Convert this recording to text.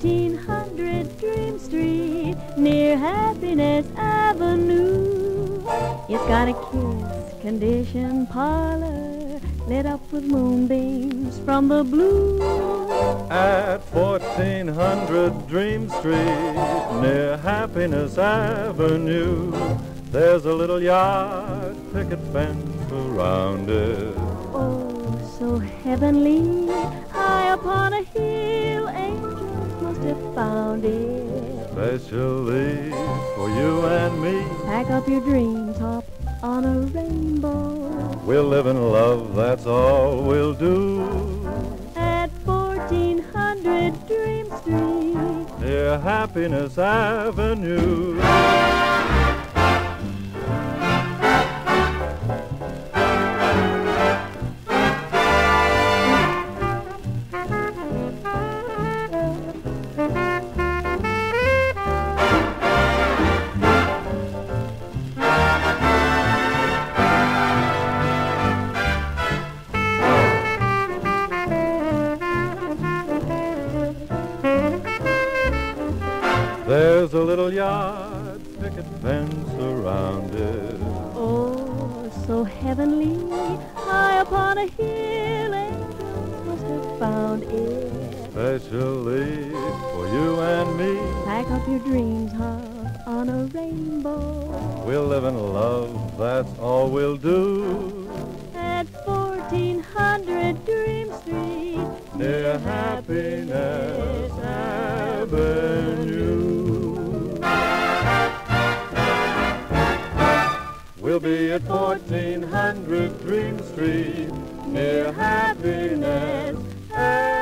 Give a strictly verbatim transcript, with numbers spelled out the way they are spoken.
fourteen hundred Dream Street, near Happiness Avenue. It's got a kiss condition parlor, lit up with moonbeams from the blue. At fourteen hundred Dream Street, near Happiness Avenue, there's a little yard, picket fence around it. Oh, so heavenly, high upon a hill, angels must have found it. Especially for you and me. Pack up your dreams, hop on a rainbow. We'll live in love, that's all we'll do. At fourteen hundred Dream Street, near Happiness Avenue. There's a little yard, picket fence around it. oh, so heavenly, high upon a hill, angels must have found it. Especially for you and me. Pack up your dreams, hop on a rainbow. We'll live in love, that's all we'll do. At fourteen hundred Dream Street, Near Happiness Avenue. We'll be at fourteen hundred Dream Street, near Happiness Avenue.